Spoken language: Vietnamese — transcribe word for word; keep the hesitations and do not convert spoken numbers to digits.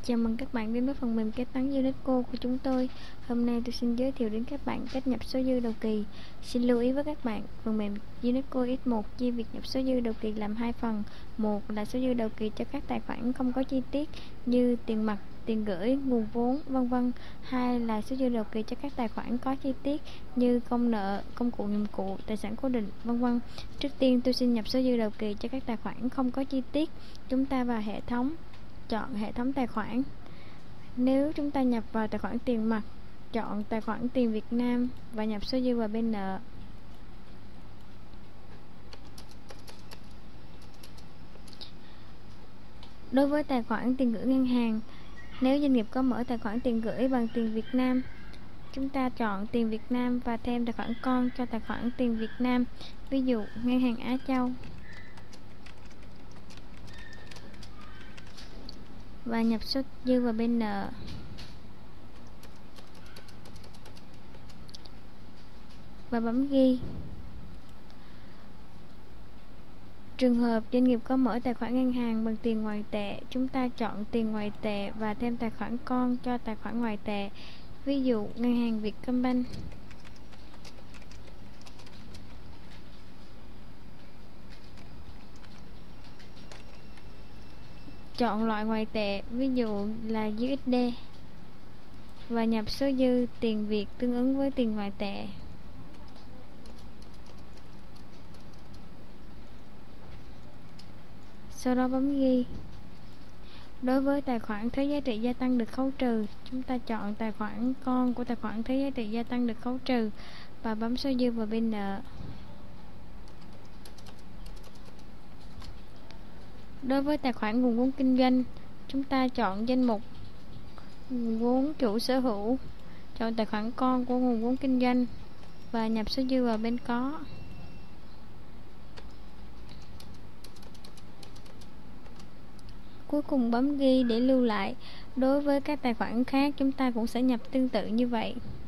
Chào mừng các bạn đến với phần mềm kế toán UNESCO của chúng tôi. Hôm nay tôi xin giới thiệu đến các bạn cách nhập số dư đầu kỳ. Xin lưu ý với các bạn, phần mềm UNESCO ích một chia việc nhập số dư đầu kỳ làm hai phần. Một là số dư đầu kỳ cho các tài khoản không có chi tiết như tiền mặt, tiền gửi, nguồn vốn, vân vân. Hai là số dư đầu kỳ cho các tài khoản có chi tiết như công nợ, công cụ dụng cụ, tài sản cố định, vân vân. Trước tiên tôi xin nhập số dư đầu kỳ cho các tài khoản không có chi tiết. Chúng ta vào hệ thống, chọn hệ thống tài khoản. Nếu chúng ta nhập vào tài khoản tiền mặt, chọn tài khoản tiền Việt Nam và nhập số dư vào bên nợ. Đối với tài khoản tiền gửi ngân hàng, nếu doanh nghiệp có mở tài khoản tiền gửi bằng tiền Việt Nam, chúng ta chọn tiền Việt Nam và thêm tài khoản con cho tài khoản tiền Việt Nam, ví dụ ngân hàng Á Châu, và nhập số dư vào bên nợ. Và bấm ghi. Trường hợp doanh nghiệp có mở tài khoản ngân hàng bằng tiền ngoại tệ, chúng ta chọn tiền ngoại tệ và thêm tài khoản con cho tài khoản ngoại tệ, ví dụ ngân hàng Vietcombank. Chọn loại ngoại tệ, ví dụ là u ét đê, và nhập số dư tiền Việt tương ứng với tiền ngoại tệ. Sau đó bấm ghi. Đối với tài khoản thuế giá trị gia tăng được khấu trừ, chúng ta chọn tài khoản con của tài khoản thuế giá trị gia tăng được khấu trừ và bấm số dư vào bên nợ. Đối với tài khoản nguồn vốn kinh doanh, chúng ta chọn danh mục nguồn vốn chủ sở hữu, chọn tài khoản con của nguồn vốn kinh doanh và nhập số dư vào bên có. Cuối cùng bấm ghi để lưu lại. Đối với các tài khoản khác, chúng ta cũng sẽ nhập tương tự như vậy.